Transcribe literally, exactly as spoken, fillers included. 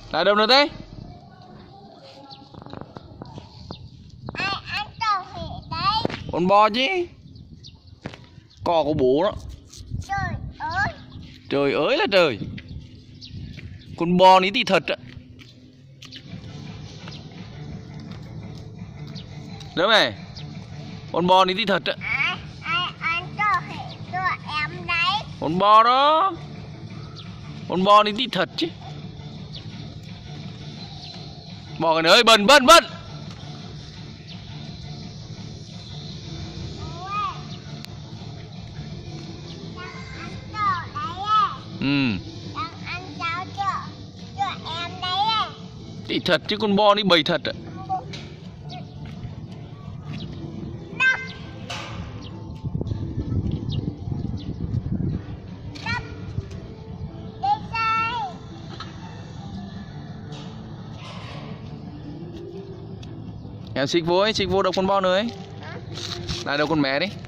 Là đâu nữa thế? Ai ăn cỏ hề đấy? Con bò chứ. Cỏ của bố đó. Trời ơi. Trời ơi là trời. Con bò ní thì thật á. Đúng này. Con bò ní thì thật á. Ai, ai ăn cỏ hề của em đấy? Con bò đó. Con bò ní thì thật chứ. Bò cái này ơi, bẩn bẩn bẩn. Ừ. Đang ăn cháo cho, cho em đấy à. Thì thật chứ con bò đi bầy thật ạ. Đập. Đập. Đi chơi. Em xích vô ấy, xích vô đâu con bò nữa ấy. Lại đâu con mẹ đi.